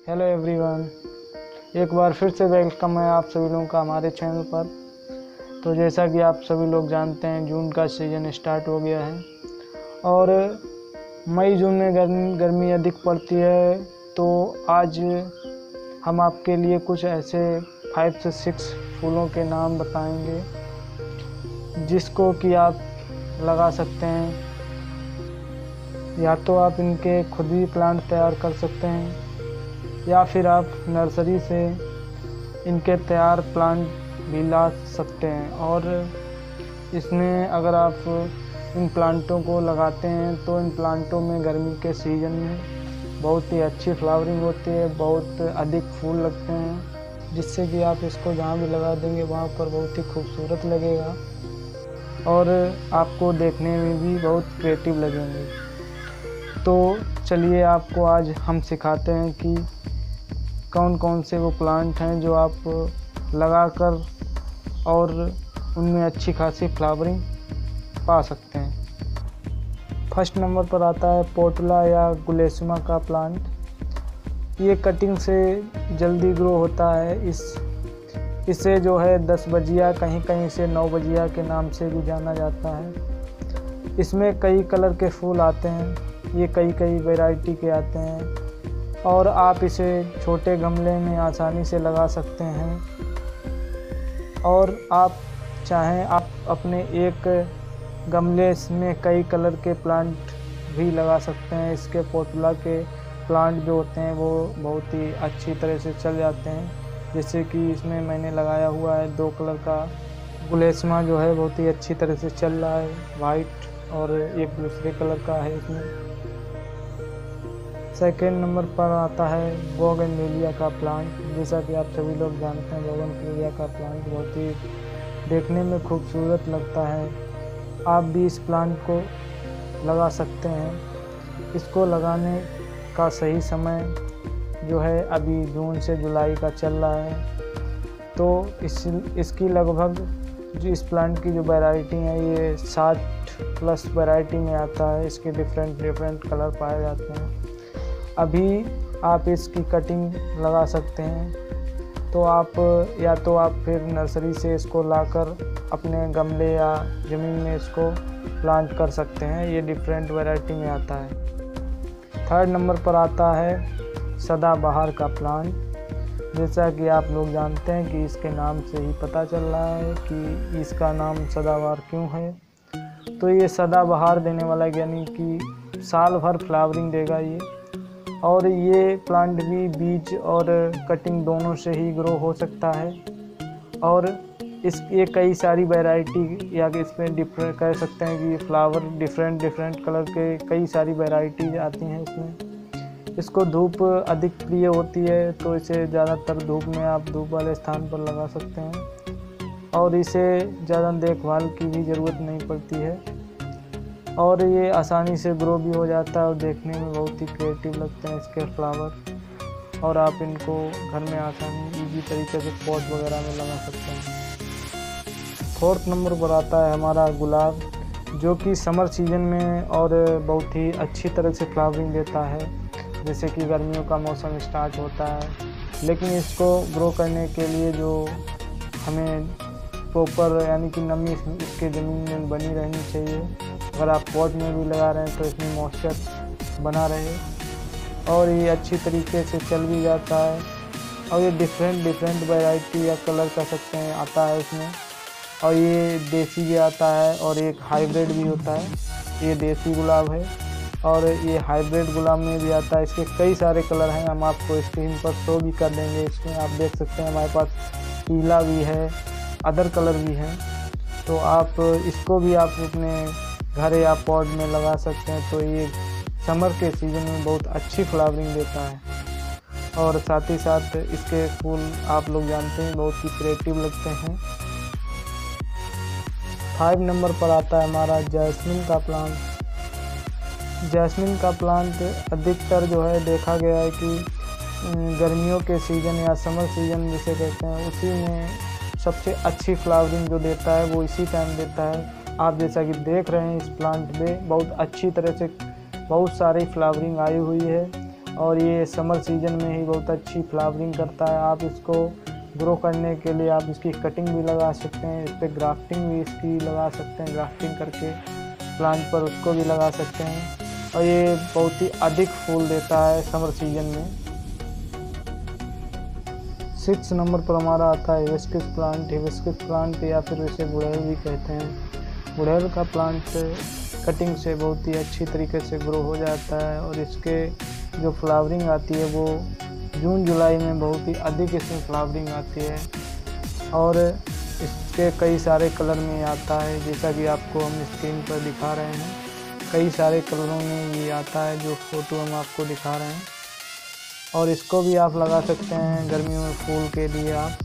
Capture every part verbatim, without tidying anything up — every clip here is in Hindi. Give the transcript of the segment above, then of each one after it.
हेलो एवरीवन, एक बार फिर से वेलकम है आप सभी लोगों का हमारे चैनल पर। तो जैसा कि आप सभी लोग जानते हैं, जून का सीज़न स्टार्ट हो गया है और मई जून में गर्मी गर्मी अधिक पड़ती है। तो आज हम आपके लिए कुछ ऐसे फाइव से सिक्स फूलों के नाम बताएंगे जिसको कि आप लगा सकते हैं, या तो आप इनके खुद ही प्लांट तैयार कर सकते हैं या फिर आप नर्सरी से इनके तैयार प्लांट भी ला सकते हैं। और इसमें अगर आप इन प्लांटों को लगाते हैं तो इन प्लांटों में गर्मी के सीज़न में बहुत ही अच्छी फ्लावरिंग होती है, बहुत अधिक फूल लगते हैं, जिससे कि आप इसको जहाँ भी लगा देंगे वहाँ पर बहुत ही खूबसूरत लगेगा और आपको देखने में भी बहुत क्रिएटिव लगेंगे। तो चलिए आपको आज हम सिखाते हैं कि कौन कौन से वो प्लांट हैं जो आप लगाकर और उनमें अच्छी खासी फ्लावरिंग पा सकते हैं। फर्स्ट नंबर पर आता है पोटला या गुलेसमा का प्लांट। ये कटिंग से जल्दी ग्रो होता है। इस इसे जो है दस बजिया, कहीं कहीं से नौ बजिया के नाम से भी जाना जाता है। इसमें कई कलर के फूल आते हैं, ये कई कई वैरायटी के आते हैं और आप इसे छोटे गमले में आसानी से लगा सकते हैं। और आप चाहें आप अपने एक गमले में कई कलर के प्लांट भी लगा सकते हैं। इसके पोटला के प्लांट जो होते हैं वो बहुत ही अच्छी तरह से चल जाते हैं। जैसे कि इसमें मैंने लगाया हुआ है दो कलर का गुलेसमा, जो है बहुत ही अच्छी तरह से चल रहा है, वाइट और एक दूसरे कलर का है इसमें। सेकेंड नंबर पर आता है बोगनवेलिया का प्लांट। जैसा कि आप सभी लोग जानते हैं, बोगनवेलिया का प्लांट बहुत ही देखने में खूबसूरत लगता है। आप भी इस प्लांट को लगा सकते हैं। इसको लगाने का सही समय जो है अभी जून से जुलाई का चल रहा है। तो इस इसकी लगभग जो इस प्लांट की जो वैरायटी है ये साठ प्लस वैरायटी में आता है। इसके डिफरेंट डिफरेंट कलर पाए जाते हैं। अभी आप इसकी कटिंग लगा सकते हैं। तो आप या तो आप फिर नर्सरी से इसको लाकर अपने गमले या ज़मीन में इसको प्लांट कर सकते हैं। ये डिफरेंट वैरायटी में आता है। थर्ड नंबर पर आता है सदाबहार का प्लांट। जैसा कि आप लोग जानते हैं कि इसके नाम से ही पता चल रहा है कि इसका नाम सदाबहार क्यों है। तो ये सदाबहार देने वाला, यानी कि साल भर फ्लावरिंग देगा ये। और ये प्लांट भी बीज और कटिंग दोनों से ही ग्रो हो सकता है। और इस ये कई सारी वैरायटी, या कि इसमें डिफरेंट कह सकते हैं कि फ्लावर डिफरेंट डिफरेंट कलर के कई सारी वैरायटीज आती हैं इसमें। इसको धूप अधिक प्रिय होती है, तो इसे ज़्यादातर धूप में आप धूप वाले स्थान पर लगा सकते हैं और इसे ज़्यादा देखभाल की भी ज़रूरत नहीं पड़ती है। और ये आसानी से ग्रो भी हो जाता है और देखने में बहुत ही क्रिएटिव लगते हैं इसके फ्लावर। और आप इनको घर में आसानी इजी तरीके से पॉट वगैरह में लगा सकते हैं। फोर्थ नंबर पर आता है हमारा गुलाब, जो कि समर सीजन में और बहुत ही अच्छी तरह से फ्लावरिंग देता है। जैसे कि गर्मियों का मौसम स्टार्ट होता है, लेकिन इसको ग्रो करने के लिए जो हमें प्रॉपर, यानी कि नमी इसके ज़मीन में बनी रहनी चाहिए। अगर आप पॉट में भी लगा रहे हैं तो इसमें मॉइस्चर बना रहे और ये अच्छी तरीके से चल भी जाता है। और ये डिफरेंट डिफरेंट वैरायटी या कलर कह सकते हैं आता है इसमें। और ये देसी भी आता है और एक हाइब्रिड भी होता है। ये देसी गुलाब है और ये हाइब्रिड गुलाब में भी आता है। इसके कई सारे कलर हैं, हम आपको स्क्रीन पर शो भी कर देंगे। इसमें आप देख सकते हैं हमारे पास पीला भी है, अदर कलर भी है। तो आप इसको भी आप अपने घर या पॉट में लगा सकते हैं। तो ये समर के सीज़न में बहुत अच्छी फ्लावरिंग देता है और साथ ही साथ इसके फूल आप लोग जानते हैं बहुत ही क्रिएटिव लगते हैं। फाइव नंबर पर आता है हमारा जैस्मिन का प्लांट। जैस्मिन का प्लांट अधिकतर जो है देखा गया है कि गर्मियों के सीज़न या समर सीज़न जिसे कहते हैं, उसी में सबसे अच्छी फ्लावरिंग जो देता है वो इसी टाइम देता है। आप जैसा कि देख रहे हैं इस प्लांट में बहुत अच्छी तरह से बहुत सारी फ्लावरिंग आई हुई है और ये समर सीजन में ही बहुत अच्छी फ्लावरिंग करता है। आप इसको ग्रो करने के लिए आप इसकी कटिंग भी लगा सकते हैं, इस पर ग्राफ्टिंग भी इसकी लगा सकते हैं, ग्राफ्टिंग करके प्लांट पर उसको भी लगा सकते हैं। और ये बहुत ही अधिक फूल देता है समर सीजन में। सिक्स नंबर पर हमारा आता है हिबिस्कस प्लांट। हिबिस्कस प्लांट या फिर इसे गुड़हल भी कहते हैं। गुड़हल का प्लांट कटिंग से बहुत ही अच्छी तरीके से ग्रो हो जाता है और इसके जो फ्लावरिंग आती है वो जून जुलाई में बहुत ही अधिक इसमें फ्लावरिंग आती है और इसके कई सारे कलर में आता है, जैसा कि आपको हम स्क्रीन पर दिखा रहे हैं। कई सारे कलरों में ये आता है जो फोटो हम आपको दिखा रहे हैं। और इसको भी आप लगा सकते हैं गर्मियों में फूल के लिए आप।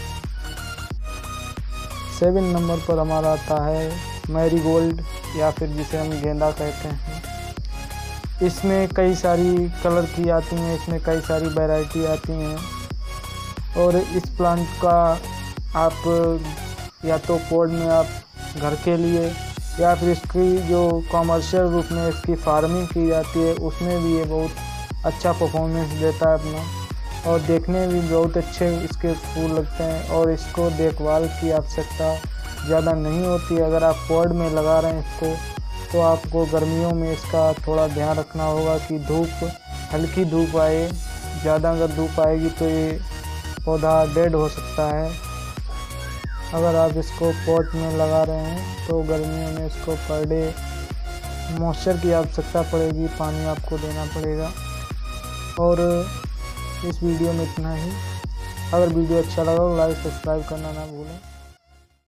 सेवन नंबर पर हमारा आता है मैरीगोल्ड या फिर जिसे हम गेंदा कहते हैं। इसमें कई सारी कलर की आती हैं, इसमें कई सारी वैरायटी आती हैं और इस प्लांट का आप या तो पॉट में आप घर के लिए या फिर इसकी जो कमर्शियल रूप में इसकी फार्मिंग की जाती है उसमें भी ये बहुत अच्छा परफॉर्मेंस देता है अपना और देखने में भी बहुत अच्छे इसके फूल लगते हैं और इसको देखभाल की आवश्यकता ज़्यादा नहीं होती है। अगर आप पॉट में लगा रहे हैं इसको तो आपको गर्मियों में इसका थोड़ा ध्यान रखना होगा कि धूप हल्की धूप आए। ज़्यादा अगर धूप आएगी तो ये पौधा डेड हो सकता है। अगर आप इसको पॉट में लगा रहे हैं तो गर्मियों में इसको पर डे मॉइस्चर की आवश्यकता पड़ेगी, पानी आपको देना पड़ेगा। और इस वीडियो में इतना ही। अगर वीडियो अच्छा लगा तो लाइक सब्सक्राइब करना ना भूलें।